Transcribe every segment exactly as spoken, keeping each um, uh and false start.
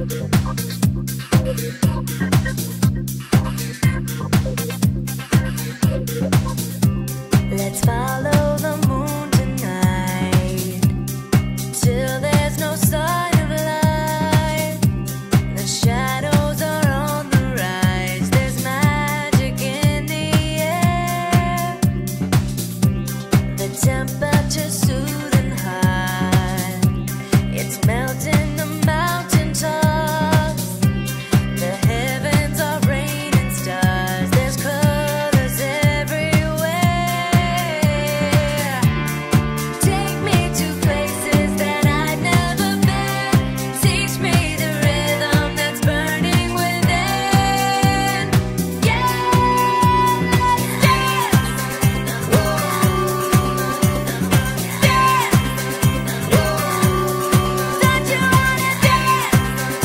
Let's follow the moon tonight till there's no sign of light. The shadows are on the rise. There's magic in the air. The temperature's soothing high. It's melting the mountain tops. The heavens are raining stars. There's colors everywhere. Take me to places that I've never been. Teach me the rhythm that's burning within. Yeah, let's dance. Dance. Don't you wanna dance?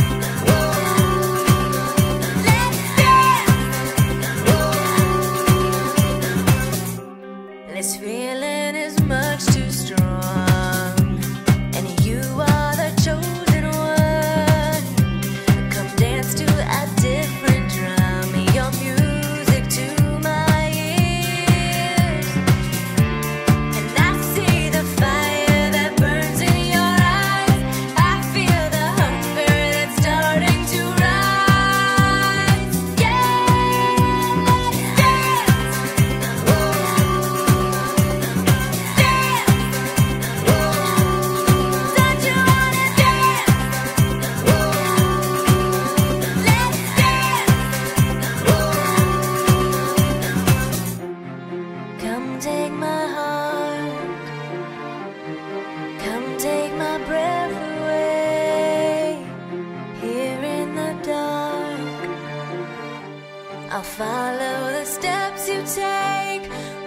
Let's dance. This feeling is much too strong, and you are the chosen one. Come dance to a different drum, your music to my ears. And I see the fire that burns in your eyes. I feel the hunger that's starting to rise. Yeah, let's dance. Don't you wanna dance? Let's dance. Come take my heart. Come take my breath away. Here in the dark, I'll follow the steps you take.